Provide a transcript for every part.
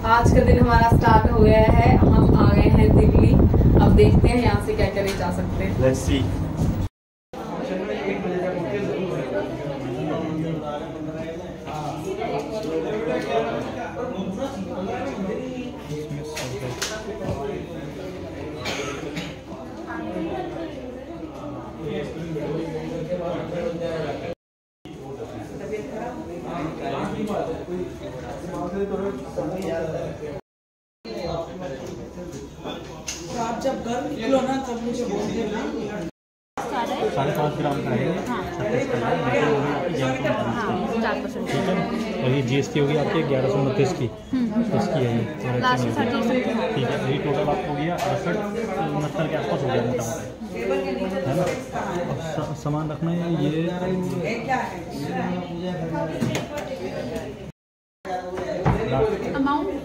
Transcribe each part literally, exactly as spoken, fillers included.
आज का दिन हमारा स्टार्ट हो गया है। हम आ गए हैं दिल्ली। अब देखते हैं यहाँ से क्या करे जा सकते हैं। Let's see. आप जब घर निकलो ना तब मुझे बोल देना। साढ़े पाँच ग्राम का है। ठीक है, और ये जीएसटी होगी आपकी ग्यारह सौ उनतीस की, इसकी है ये। ठीक है, ये टोटल आपको हो गया अड़सठ उनहत्तर के आसपास हो गया मोटा मोटा, है ना। और सामान रखना है ये अमाउंट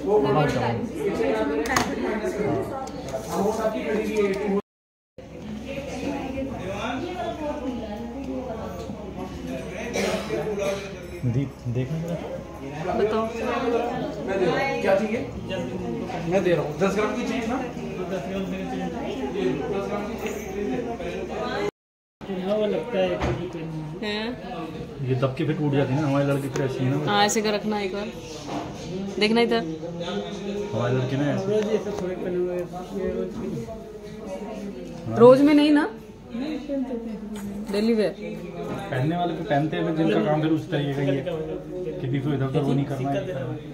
देखना बताओ। क्या चाहिए? मैं दे रहा हूँ। दस ग्राम की चाहिए ना? हवा लगता है ये दब के फिर टूट जाती है ना, हमारी लड़की फिर ऐसी है ना। हाँ, ऐसे कर रखना एक बार, देखना इधर। हमारी लड़की ना रोज में नहीं ना, डेली वेयर पहनने वाले तो पहनते हैं, जिनका काम फिर उस तरीके का ही है, किसी को इधर उधर वो नहीं करना है।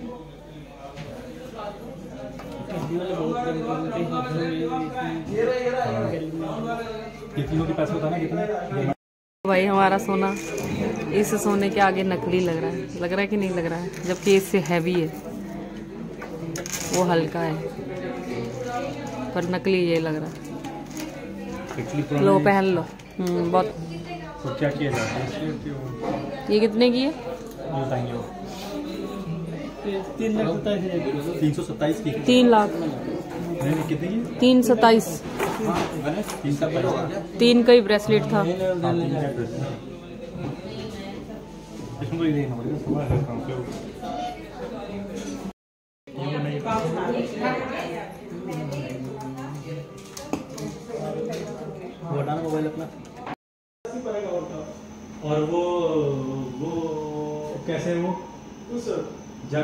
ये तीनों के पैसे बताना कितने? भाई हमारा सोना इस सोने के आगे नकली लग रहा है, लग रहा है कि नहीं लग रहा है, जबकि इससे हैवी है, वो हल्का है पर नकली ये लग रहा है। लो पहन लो। हम्म बहुत। तो क्या किया जाए इसलिए? ये कितने की है? बताएंगे वो तीन लाख सत्ताईस तीन सौ सत्ताईस की तीन लाख नहीं कितने की? तीन सत्ताईस तीन सत्ताईस तीन का ही ब्रेसलेट था। मोबाइल अपना। और वो वो कैसे वो जग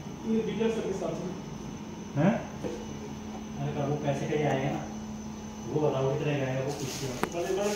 हैं? अरे का वो पैसे का ही आएगा ना, वो बताओ कितने का आएगा वो कुछ।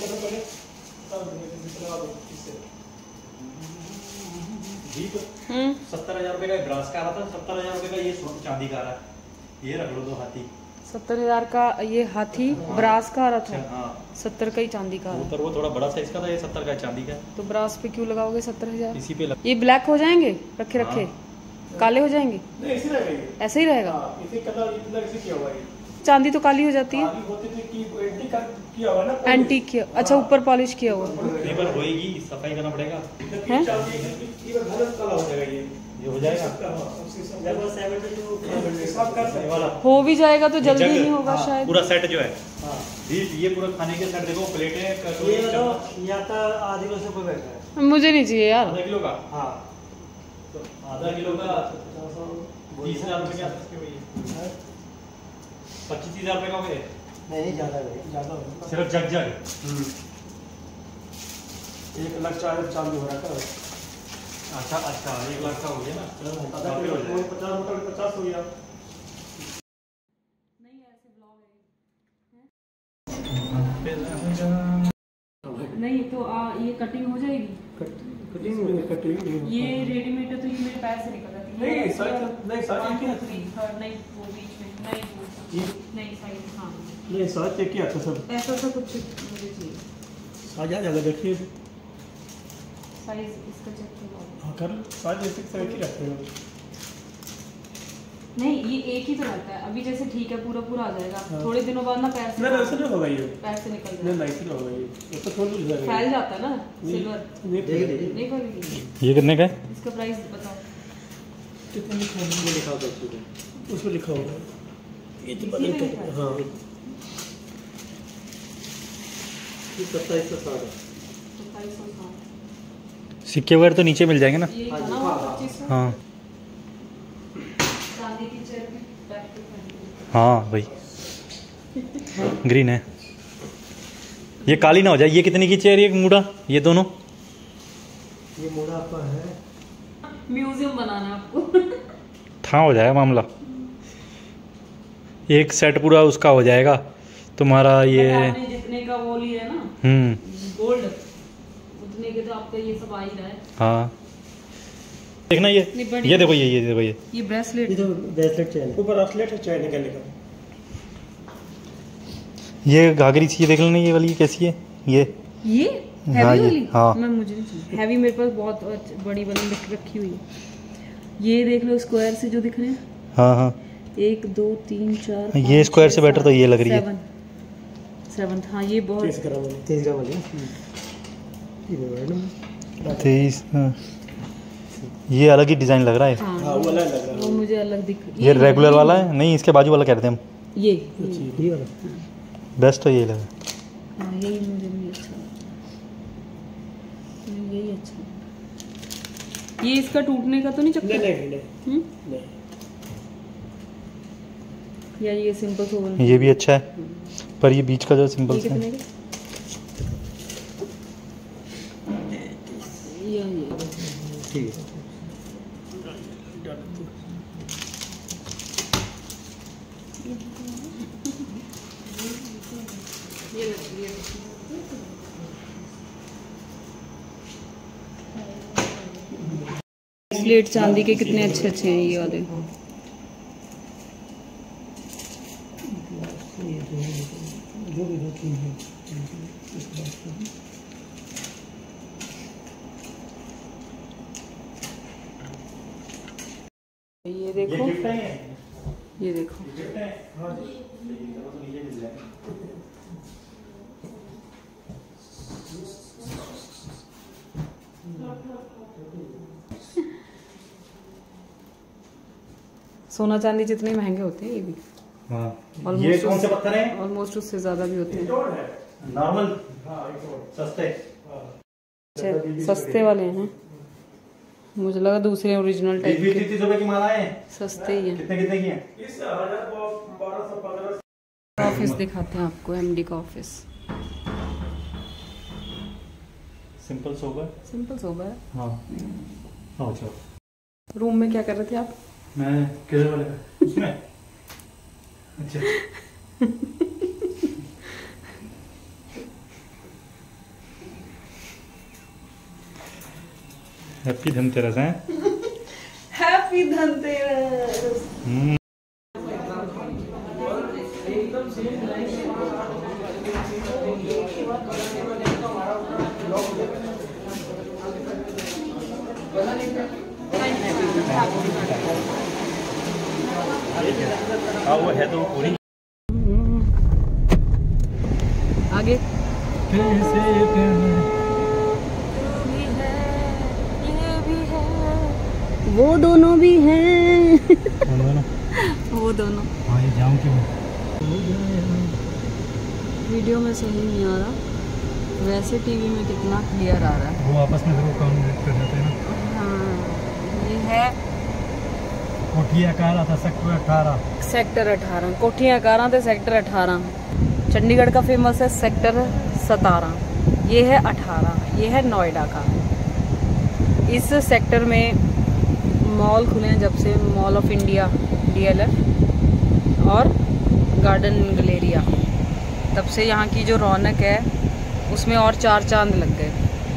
जी तो सत्तर हजार रुपये का ब्रास का आ रहा था, सत्तर हजार रुपये का ये चांदी का आ रहा है। ये रख लो दो हाथी। सत्तर हजार का ये हाथी ब्रास का आ रहा था। हाँ, सत्तर का ही चांदी का। वो पर वो थोड़ा बड़ा साइज का था, ये सत्तर का चांदी का। तो ब्रास पे क्यों लगाओगे सत्तर हजार? इसी पे लग... ये ब्लैक हो जाएंगे रखे रखे? हाँ। काले हो जाएंगे? नहीं, ऐसे रहेगा। ऐसे ही रहेगा। हाँ, इसे कलर इतना ऐसे किया हुआ है। चांदी तो काली हो जाती है। आदि होते थे कि एंटीक किया हुआ ना। एंटीक किया, अच्छा ऊपर पॉलिश किया हुआ। नहीं पर होएगी, सफाई करना पड़ेगा। हैं? ये गलत कलर हो जाएगा, ये ये हो जाएगा। हो भी जाएगा तो जल्दी नहीं होगा शायद। पूरा सेट जो है ये पूरा खाने के सेट देखो, प्लेटें या तो आधे किलो से कोई बैठा है। मुझे नहीं चाहिए यार। आधा किलो का। हाँ, तो आधा किलो का तीस हजार रुपये का, पच्चीस हजार रुपये का हो गए। नहीं ज़्यादा है, ज़्यादा हो। सिर्फ जग जग एक लाख चालीस चालू हो रहा था। अच्छा अच्छा, एक लाख का हो गया ना। आधा किलो पचास मोटा पचास हो गया। नहीं तो आ, ये कटिंग हो जाएगी। कटिंग में कटिंग ये रेडीमेड है तो ये मेरे पैर से निकल जाती है। नहीं साइज नहीं साइज एक ही आता थर्ड नहीं, वो बीच में नहीं, वो नहीं साइज। हाँ नहीं साइज एक ही आता सब। ऐसा सा कुछ मुझे चाहिए। साइज आ जाएगा, देखिए साइज इसका चेक करो। हाँ कर साइज एक साइज ही रखते हो। नहीं ये एक ही तो रहता है अभी, जैसे ठीक है पूरा पूरा आ जाएगा। हाँ। थोड़े दिनों बाद ना पैर से नहीं ऐसे नहीं होगा, ये पैर से निकल जाएगा। नहीं नहीं ऐसे नहीं होगा, ये ये तो थोड़ा लूज लगेगा, फैल जाता है ना सिल्वर। नहीं देख नहीं फैलेगी। ये कितने का है? इसका प्राइस बताओ कितने लिखा है? लिखा होगा उसमें, लिखा होगा ये तो बदल कर। हाँ सत्ताईस सौ साठ सत्ताईस सौ साठ। सिक्के वगैरह तो नीचे मिल जाएंगे ना? ये था ना पच्चीस सौ। हाँ चांदी की चेन हाँ भाई ग्रीन है। ये काली ना हो जाए। ये कितने की चेयर, ये मूड़ा, ये दोनों? ये मोड़ा आपका है, म्यूजियम बनाना है आपको। था हो जाएगा मामला। एक सेट पूरा उसका हो जाएगा तुम्हारा। ये आपने जितने का वो लिया ना हम्म गोल्ड, उतने के तो आपका ये सब आ ही रहा है। हाँ देखना ये ये देखो, ये ये देखो, ये ये ब्रेसलेट, ये तो ब्रेसलेट चैन, ऊपर ब्रेसलेट है चैन निकालने का। ये घाघरी सी देख लेना, ये वाली कैसी है ये? ये हाँ, हैवी ये- वाली? हाँ। मैं मुझे नहीं चाहिए हैवी, मेरे पास बहुत अच्छ- बड़ी वाली रख- रखी हुई है। ये देख लो स्क्वायर से जो दिख रहे हैं, हाँ हाँ एक दो तीन चार ये पाँच, स्क्वायर छः, से बेटर तो ये लग रही है। सेवन सेवन हाँ ये बहुत तेईस ग्राम वाली, तेईस ग्राम वाली ये मैडम। तेईस। हाँ। ये अलग ही डिजाइन लग रहा है। हाँ हाँ वो अलग लग रहा है। वो मुझे अलग दिख ये रेगुलर वाला है नहीं, इसके बाजू वाला कह रहे थे हम। ये ये वाला बेस्ट तो ये लगा। हाँ यही मुझे नहीं अच्छा लगा। नहीं, यही अच्छा लगा। ये इसका टूटने का तो नहीं नहीं चक्कर? नहीं नहीं हम्म? नहीं। या ये सिंपल सोवर? ये भी अच्छा है, पर ये बीच का जो सिंपल ये सा कितने है। का? या ये ठीक है। स्लेट चांदी के कितने अच्छे अच्छे हैं ये वाले। जो भी दो तीन है। ये देखो, ये देखो सोना चांदी जितने महंगे होते हैं ये भी हाँ। Almost ये कौन से उस- पत्थर हैं? ऑलमोस्ट उससे ज्यादा भी होते हैं। नॉर्मल सस्ते। अच्छे सस्ते वाले हैं, मुझे लगा दूसरे ओरिजिनल टाइप बीस के। तीस रुपए की माला है। सस्ते ही हैं। कितने कितने की हैं? ऑफिस दिखाते हैं आपको, एमडी का office. Simple sober. Simple sober है। हाँ हाँ चलो। रूम में क्या कर रहे थे आप? मैं किधर वाले का? उसमें अच्छा हैप्पी धनतेरस है। हैप्पी धनतेरस। हम्म हाँ वो है तो पूरी। आगे कैसे वो दोनों भी हैं। दोनों। वो दोनों हाँ ये जाऊँ क्यों? वीडियो में सही नहीं आ रहा, वैसे टीवी में कितना क्लियर आ रहा है। वो आपस में जरूर कॉन्वेट कर जाते हैं ना। हाँ ये है कोठिया कह रहा था सेक्टर अठारह। सेक्टर अठारह, कोठियाँ अठारह थे सेक्टर अठारह। चंडीगढ़ का फेमस है सेक्टर सतारह, ये है अठारह, ये है नोएडा का। इस सेक्टर में मॉल खुले हैं जब से, मॉल ऑफ इंडिया डीएलएफ और गार्डन गलेरिया, तब से यहाँ की जो रौनक है उसमें और चार चांद लग गए।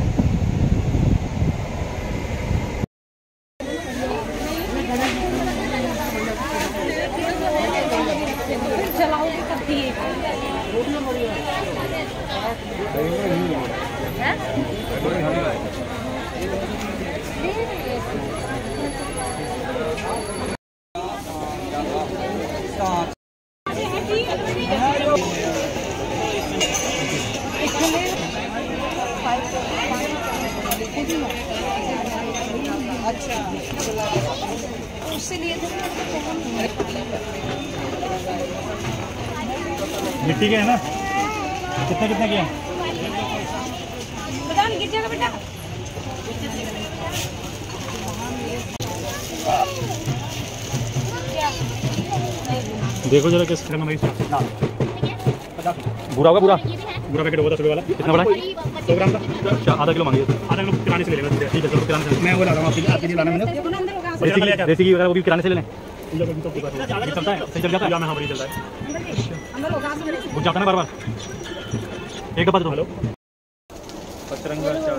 मिट्टी के है ना? कितने कितने के हैं? पता नहीं गिर बेटा। देखो जरा किस करना भाई। बुरा होगा पूरा पूरा पैकेट होगा दस रुपये वाला। कितना बड़ा? सौ ग्राम का। अच्छा आधा किलो मांगिए। आधा किलो किराने से ले लेंगे। ठीक है चलो किराने से मैं वो ला रहा हूँ आपके आपके लिए लाना मैंने। देसी घी वगैरह वो भी किराने से ले लें। चलता है सही चल जाता है। हाँ बड़ी चलता है। बुझ जाता है ना बार बार। एक डब्बा दो। हेलो पचरंगा चार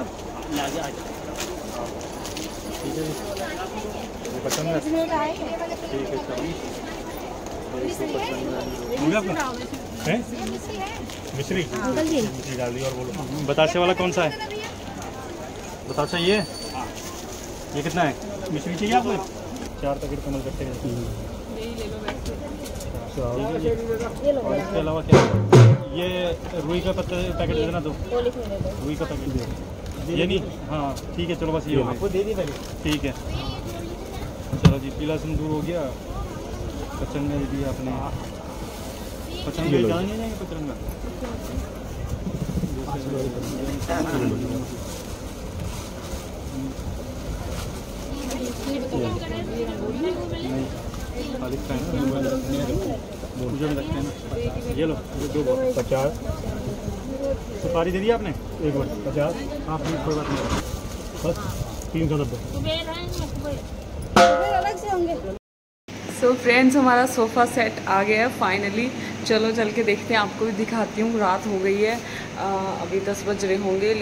ठीक है पचरंगा ठीक है चालीस है मिश्री मिश्री डाल दी। और बोलो बतासे वाला कौन सा है? बतासा ये ये कितना है? मिश्री चाहिए आपको? चार पैकेट कमल करते हैं। और इसके अलावा क्या ये रुई का पत्ता पैकेट दे देना दो। रुई का पैकेट दे ये नहीं। हाँ ठीक है चलो बस ये आपको दे दी पहले। ठीक है चलो जी पीला सिंदूर हो गया। पचरंगा दे दिया आपने। पचरंगा ज़्यादा नहीं जाएंगे पचरंगा। नहीं खाली मुझे लगता है ना। ये लो दो पचास सुपारी दे दी आपने एक बार पचास। हाँ फिर कोई बात नहीं बस तीन सौ नब्बे। सो फ्रेंड्स हमारा सोफ़ा सेट आ गया है फाइनली। चलो चल के देखते हैं, आपको भी दिखाती हूँ। रात हो गई है, आ, अभी दस बज रहे होंगे।